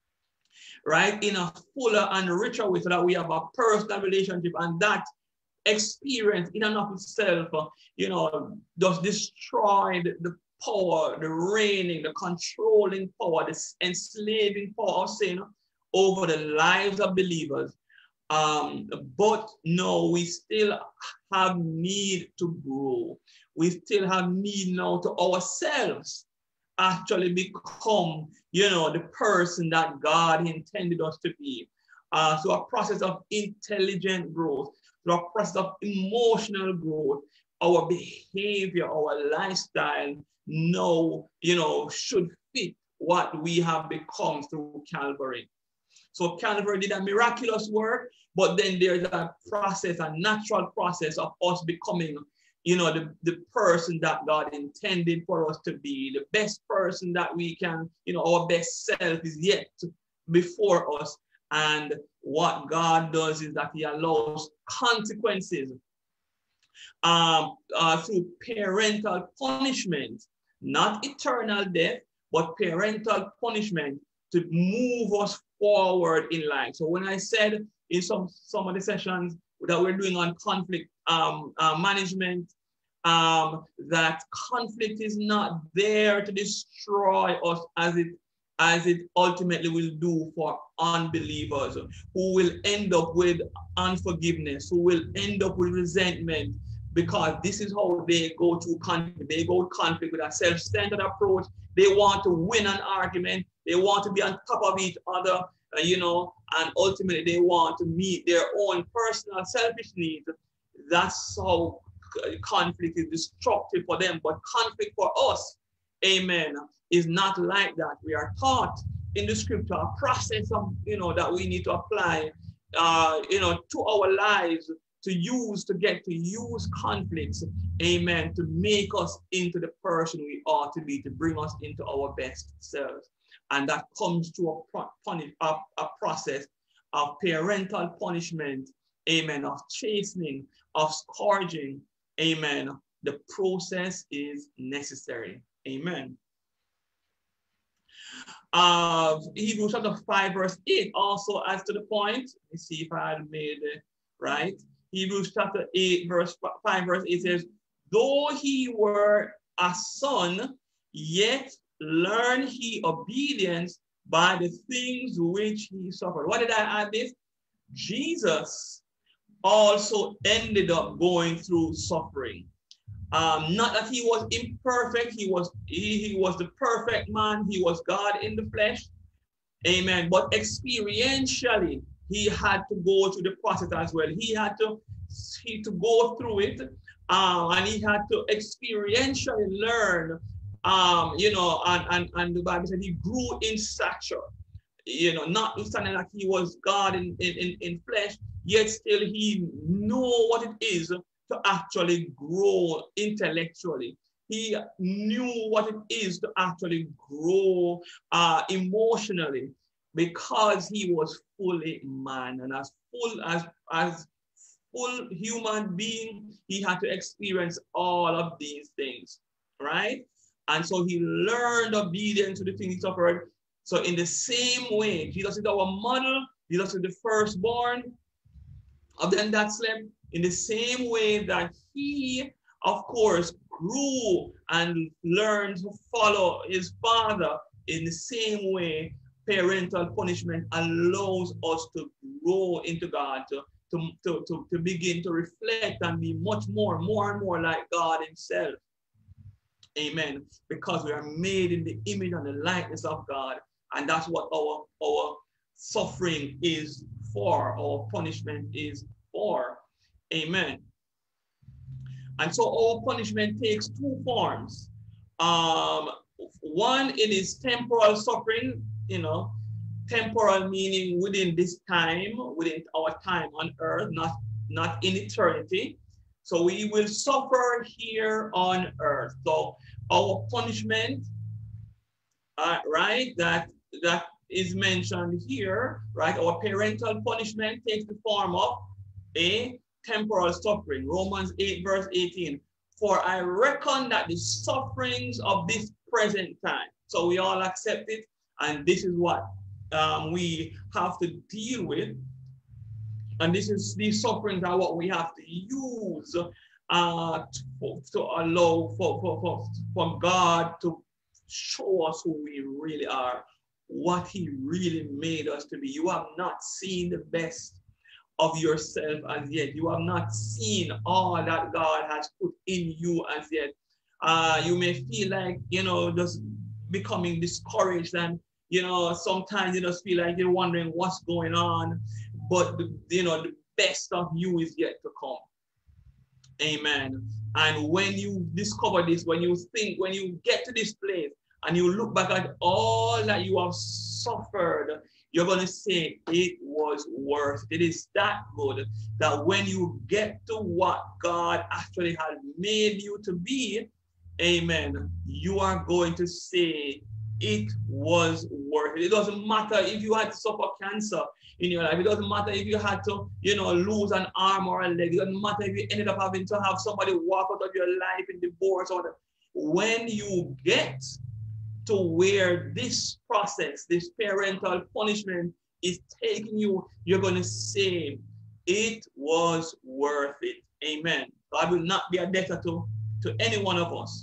right? In a fuller and richer way, so that we have a personal relationship, and that experience in and of itself, uh, you know, does destroy the, the power, the reigning, the controlling power, the enslaving power of sin over the lives of believers. Um, but no, we still have need to grow. We still have need now to ourselves actually become, you know, the person that God intended us to be. Uh, so a process of intelligent growth, so a process of emotional growth, our behavior, our lifestyle now, you know, should fit what we have become through Calvary. So Calvary did a miraculous work, but then there's a process, a natural process of us becoming, you know, the, the person that God intended for us to be, the best person that we can, you know, our best self is yet before us. And what God does is that he allows consequences um, uh, through parental punishment, not eternal death, but parental punishment to move us forward in life. So when I said in some, some of the sessions that we're doing on conflict um, uh, management, um, that conflict is not there to destroy us as it as it ultimately will do for unbelievers who will end up with unforgiveness, who will end up with resentment, because this is how they go to conflict. They go to conflict with a self-centered approach. They want to win an argument. They want to be on top of each other, uh, you know, and ultimately they want to meet their own personal selfish needs. That's how conflict is destructive for them. But conflict for us, amen, is not like that. We are taught in the scripture a process of, you know, that we need to apply, uh, you know, to our lives, to use, to get to use conflicts, amen, to make us into the person we ought to be, to bring us into our best selves. And that comes to a, punish, a, a process of parental punishment, amen, of chastening, of scourging, amen. The process is necessary, amen. Uh, Hebrews chapter five, verse eight also adds to the point. Let me see if I had made it right. Hebrews chapter eight, verse five, verse eight says, though he were a son, yet learned he obedience by the things which he suffered. What did I add this? Jesus also ended up going through suffering. Um, not that he was imperfect, he was he, he was the perfect man, he was God in the flesh, amen. But experientially, he had to go through the process as well. He had to he to go through it, uh, and he had to experientially learn. Um, you know, and, and and the Bible said he grew in stature. You know, notwithstanding that he was God in in in flesh, yet still he knew what it is to actually grow intellectually. He knew what it is to actually grow uh, emotionally, because he was fully man, and as full as as full human being, he had to experience all of these things, right? And so he learned obedience to the things he suffered. So in the same way, Jesus is our model. Jesus is the firstborn of them that slept. In the same way that he, of course, grew and learned to follow his father, in the same way, parental punishment allows us to grow into God, to, to, to, to, to begin to reflect and be much more, more and more like God himself. Amen. Because we are made in the image and the likeness of God. And that's what our, our suffering is for, our punishment is for. Amen. And so our punishment takes two forms. Um, one, it is temporal suffering, you know, temporal meaning within this time, within our time on earth, not, not in eternity. So we will suffer here on earth. So our punishment, uh, right, that, that is mentioned here, right, our parental punishment takes the form of a temporal suffering. Romans eight, verse eighteen. For I reckon that the sufferings of this present time, so we all accept it, and this is what um, we have to deal with. And this is these sufferings are what we have to use uh, to, to allow for, for, for, for God to show us who we really are, what he really made us to be. You have not seen the best of yourself as yet. You have not seen all that God has put in you as yet. Uh, you may feel like, you know, just becoming discouraged, and, you know, sometimes you just feel like you're wondering what's going on, but, the, you know, the best of you is yet to come. Amen. And when you discover this, when you think, when you get to this place and you look back at all that you have suffered, you're going to say it was worth it. It is that good that when you get to what God actually has made you to be, amen, you are going to say it was worth it. It doesn't matter if you had to suffer cancer in your life. It doesn't matter if you had to, you know, lose an arm or a leg. It doesn't matter if you ended up having to have somebody walk out of your life in divorce or whatever. When you get to where this process, this parental punishment is taking you, you're going to say it was worth it. Amen. God will not be a debtor to, to any one of us.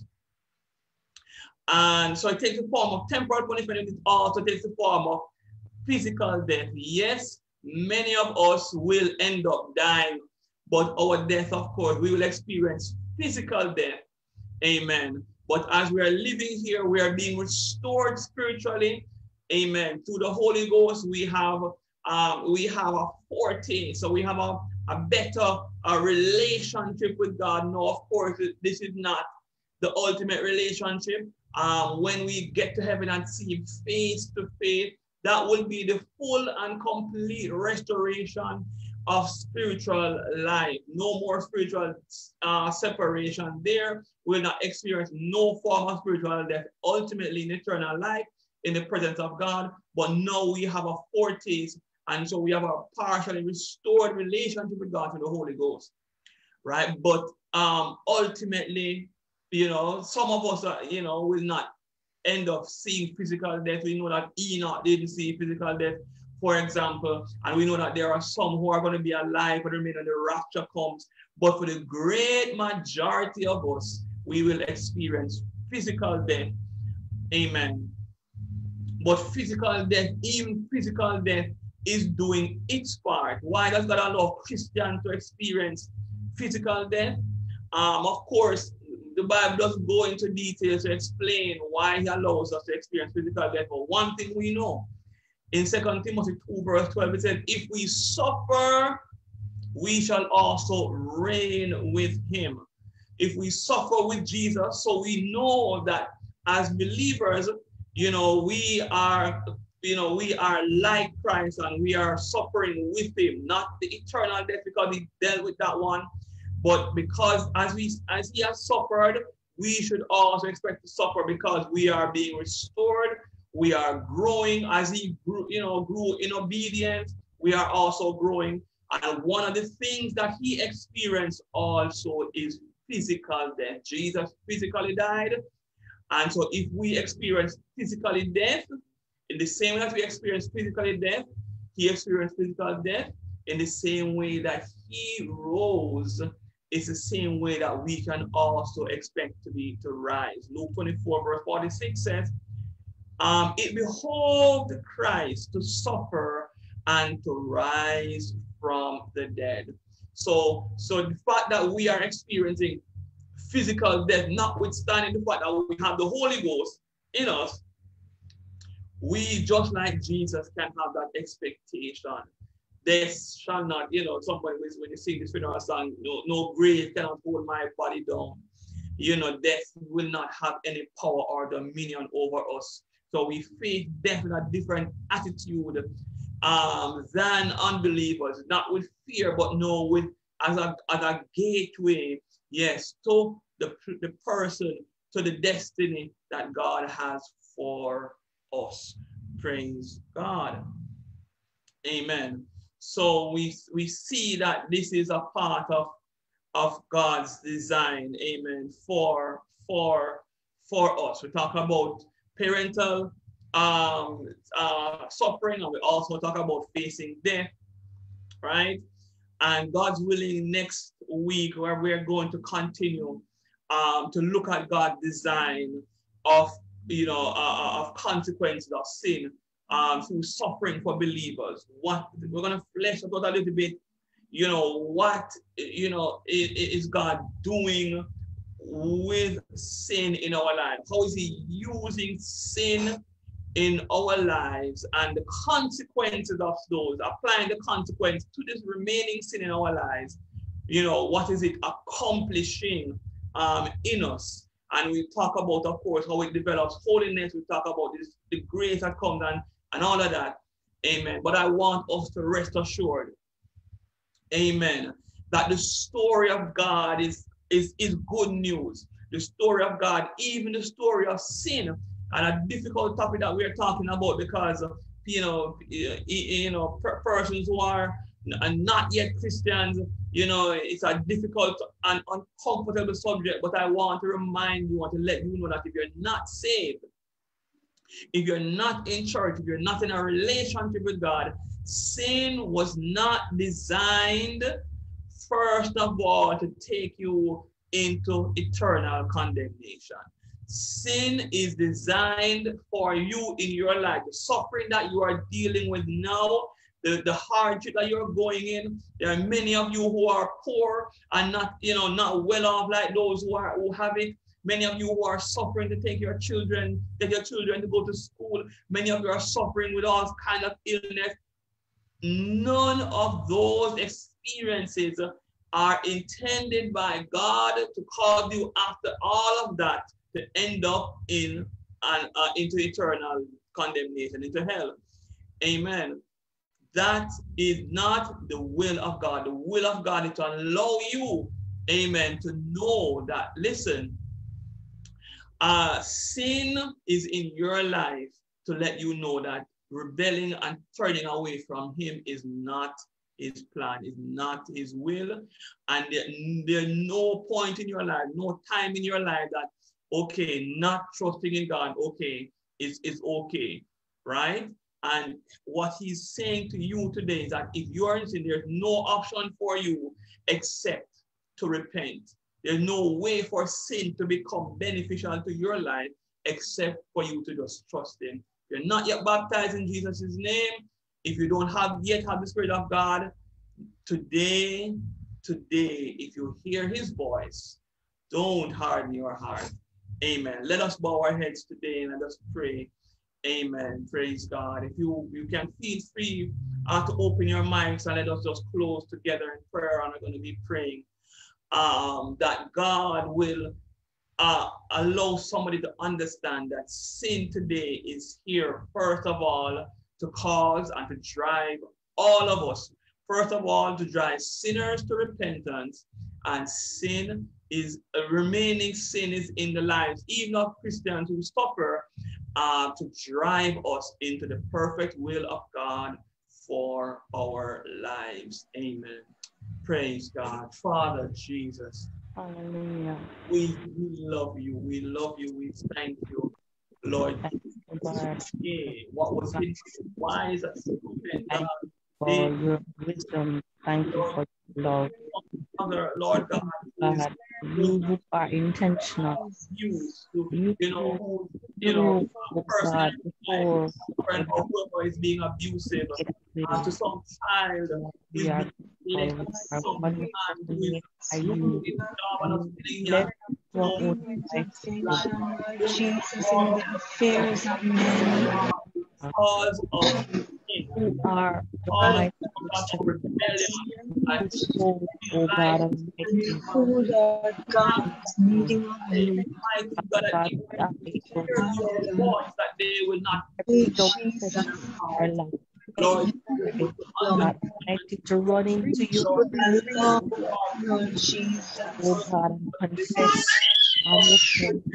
And so it takes the form of temporal punishment. It also takes the form of physical death. Yes, many of us will end up dying, but our death, of course, we will experience physical death. Amen. But as we are living here, we are being restored spiritually. Amen. Through the Holy Ghost, we have um, we have a forte. So we have a, a better a relationship with God. No, of course, this is not the ultimate relationship. Um, when we get to heaven and see him face to face, that will be the full and complete restoration of spiritual life. No more spiritual uh, separation there. We'll not experience no form of spiritual death, ultimately in eternal life, in the presence of God. But now we have a foretaste, and so we have a partially restored relationship with God through the Holy Ghost, right? But um, ultimately, you know, some of us, are, you know, will not end up seeing physical death. We know that Enoch didn't see physical death, for example, and we know that there are some who are going to be alive when the rapture comes. But for the great majority of us, we will experience physical death. Amen. But physical death, even physical death, is doing its part. Why does God allow Christians to experience physical death? Um, of course, the Bible doesn't go into details to explain why he allows us to experience physical death. But one thing we know, in Second Timothy two, verse twelve, it says, if we suffer, we shall also reign with him. If we suffer with Jesus, so we know that as believers, you know, we are, you know, we are like Christ and we are suffering with him, not the eternal death because he dealt with that one, but because as we as he has suffered, we should also expect to suffer because we are being restored. We are growing as he grew, you know, grew in obedience. We are also growing. And one of the things that he experienced also is physical death. Jesus physically died. And so if we experience physically death, in the same way that we experience physically death, he experienced physical death. In the same way that he rose, it's the same way that we can also expect to be to rise. Luke twenty-four, verse forty-six says, um, it behoved Christ to suffer and to rise from the dead. So, so the fact that we are experiencing physical death, notwithstanding the fact that we have the Holy Ghost in us, we, just like Jesus, can have that expectation. Death shall not, you know, somebody, when you sing this funeral song, no, no grave cannot hold my body down. You know, death will not have any power or dominion over us. So we face death with a different attitude um, than unbelievers, not with fear, but no, with as a, as a gateway, yes, to the, the person, to the destiny that God has for us. Praise God. Amen. So we, we see that this is a part of, of God's design, amen, for, for, for us. We talk about parental um, uh, suffering, and we also talk about facing death, right? And God's willing, next week, where we're going to continue um, to look at God's design of, you know, uh, of consequences of sin um, through suffering for believers. What we're going to flesh out a little bit you know, what, you know, is God doing with sin in our life? How is he using sin in our lives and the consequences of those, applying the consequence to this remaining sin in our lives? You know, what is it accomplishing um, in us? And we talk about, of course, how it develops holiness. We talk about this, the grace that comes and, and all of that. Amen. But I want us to rest assured, amen, that the story of God is, is, is good news. The story of God, even the story of sin, and a difficult topic that we're talking about because, you know, you know, persons who are not yet Christians, you know, it's a difficult and uncomfortable subject, but I want to remind you, want to let you know that if you're not saved, if you're not in church, if you're not in a relationship with God, sin was not designed, first of all, to take you into eternal condemnation. Sin is designed for you in your life. The suffering that you are dealing with now, the, the hardship that you're going in. There are many of you who are poor and not, you know, not well off like those who are who have it. Many of you who are suffering to take your children, take your children to go to school. Many of you are suffering with all kinds of illness. None of those experiences are intended by God to cause you, after all of that, to end up in an, uh, into eternal condemnation, into hell. Amen. That is not the will of God. The will of God is to allow you, amen, to know that, listen, uh, sin is in your life to let you know that rebelling and turning away from him is not his plan, is not his will. And there, there's no point in your life, no time in your life that, okay, not trusting in God, okay, is is okay, right? And what he's saying to you today is that if you are in sin, there's no option for you except to repent. There's no way for sin to become beneficial to your life except for you to just trust him. If you're not yet baptized in Jesus' name, if you don't have yet have the Spirit of God, today, today, if you hear his voice, don't harden your heart. Amen. Let us bow our heads today and let us pray. Amen. Praise God. If you, you can feel free uh, to open your mics and let us just close together in prayer, and we're going to be praying um, that God will uh, allow somebody to understand that sin today is here, first of all, to cause and to drive all of us, first of all, to drive sinners to repentance. And sin is, a remaining sin is in the lives, even of Christians who suffer, uh, to drive us into the perfect will of God for our lives. Amen. Praise God. Father Jesus, hallelujah. We, we love you. We love you. We thank you, Lord. Yeah, what was hidden, wise and stupid, God. For your wisdom, thank you for your love. Father, Lord God, God, you who are intentional, you, you, you know, who, you know, person God, before friend or whoever is being abusive uh, to some child we are neglected, some man who is looking in the job and not feeling let your young. own life Jesus in the affairs of men. Because of who are all of of rebellion and oh, oh God Almighty, Who, Lord God, is needing of you. mighty God, that God, they hear your voice, that they will not Jesus. our life. Lord, God Almighty, to run into you, Lord Jesus. oh God, and confess and repent.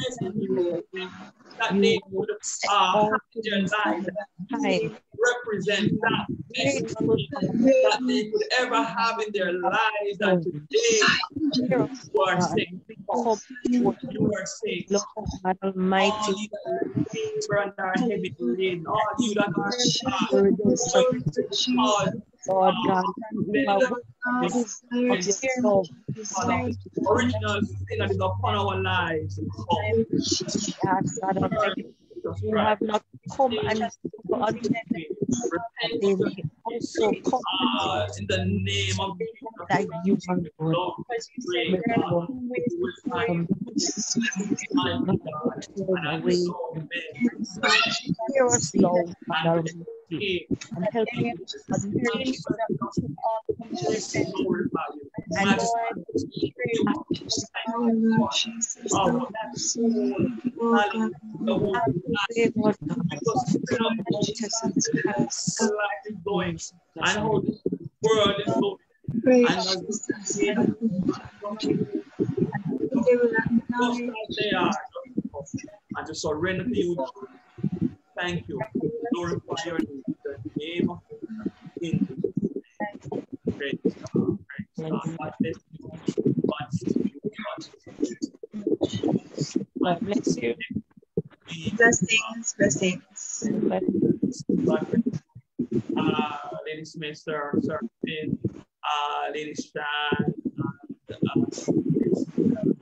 that You they would uh, have their lives time represent that best that they could ever have in their lives, that today you are saying, you are saying, God Almighty, all you that are heavy laden, all you that are uh, all Lord God, you have original sin that is upon our lives. asked God Almighty, you have not come and for understanding. They may also Uh, comprehend in the name of Jesus, that you are good. Lord, pray, May the God, Lord you will find um, my not God, turn and I'm away so from many. hear us, Lord, God And Almighty, we and help us to admonish glorify you. and to Oh Lord Jesus, Oh, help that's us. all. Oh God, Hallelujah. have your way, Lord God. Because Spirit of God, Jesus Christ. life is going, Jesus, and how this world is going, Pray and as Jesus, we help they will just acknowledge as they are, and to surrender to you. Thank you. Glorify your name. In the name of Jesus. Praise God. Praise God. God bless you. God bless you. God bless you. blessings, blessings. God bless you. Uh, Lady Smith, Sir, Sir Finn, uh, Lady Shan, uh, uh,